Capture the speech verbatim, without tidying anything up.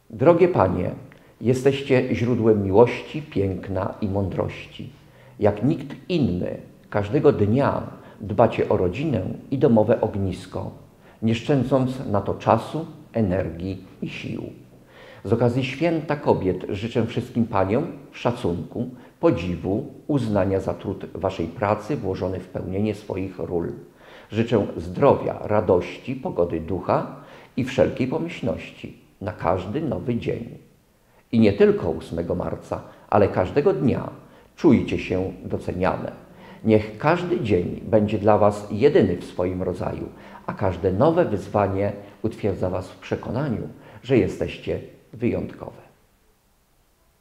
Drogie Panie, jesteście źródłem miłości, piękna i mądrości. Jak nikt inny, każdego dnia dbacie o rodzinę i domowe ognisko, nie szczędząc na to czasu, energii i sił. Z okazji Święta Kobiet życzę wszystkim Paniom szacunku, podziwu, uznania za trud Waszej pracy włożony w pełnienie swoich ról. Życzę zdrowia, radości, pogody ducha i wszelkiej pomyślności na każdy nowy dzień. I nie tylko ósmego marca, ale każdego dnia czujcie się doceniane. Niech każdy dzień będzie dla Was jedyny w swoim rodzaju, a każde nowe wyzwanie utwierdza Was w przekonaniu, że jesteście wyjątkowe.